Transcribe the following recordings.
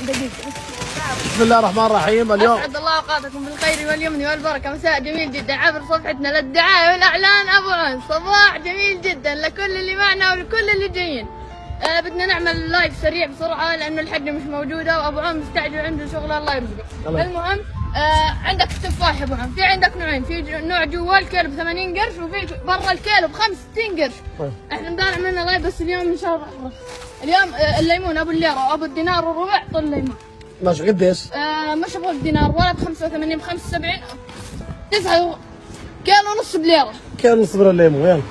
دقيقة. بسم الله الرحمن الرحيم. اليوم أسعد الله أوقاتكم بالخير واليمن والبركة. مساء جميل جدا عبر صفحتنا للدعاية والإعلان أبو عنز. صباح جميل جدا لكل اللي معنا ولكل اللي جايين. بدنا نعمل لايف سريع بسرعة لأنه الحجة مش موجودة وأبو عم مستعجل عنده شغل الله يرزقه. المهم عندك التفاح يا أبو عم، في عندك نوعين، في نوع جوا الكيلو ب 80 قرش وفي برا الكيلو ب 65 قرش. احنا مدار عملنا لايف بس اليوم إن شاء الله. اليوم الليمون أبو الليرة وأبو الدينار وربع طن ليمون. ماشي قديش؟ مش ابغى الدينار ولا ب 85 ب 75 9 كيلو ونص بليره. كيلو ونص بالليمون يلا.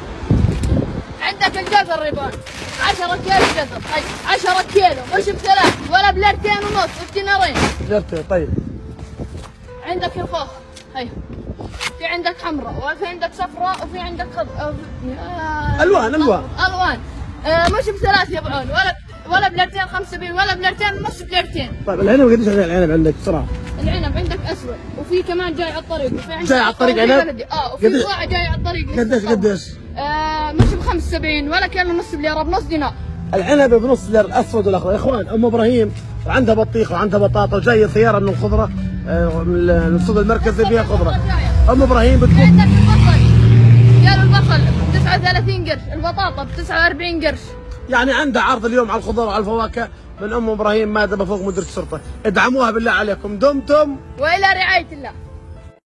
عندك الجزر ريبان 10 كيلو جزر، 10 كيلو مش بثلاث ولا بليرتين ونص بدينارين. ليرتين طيب. عندك الخوخ هي، في عندك حمراء وفي عندك صفراء وفي عندك الوان الوان مش بثلاث يا ابو عون ولا بليرتين 75 ولا بليرتين ونص بليرتين. طيب العنب قديش العنب عندك بسرعة؟ العنب عندك اسود وفي كمان جاي على الطريق وفي عندك جاي على الطريق عنب؟ وفي صاع جاي على الطريق. قديش؟ مش ب 75 ولا كيلو ونص بليره بنص دينار. العنب بنص دينار الاسود والاخضر. يا اخوان ام ابراهيم وعندها بطيخ وعندها بطاطا وجايه سياره من الخضره من السوق المركزي فيها خضره. ام ابراهيم بتكون عندك البصل، كيلو البصل ب 39 قرش، البطاطا ب 49 قرش. يعني عندها عرض اليوم على الخضار وعلى الفواكه من ام ابراهيم ماذا بفوق مديريه الشرطه. ادعموها بالله عليكم. دمتم والى رعايه الله.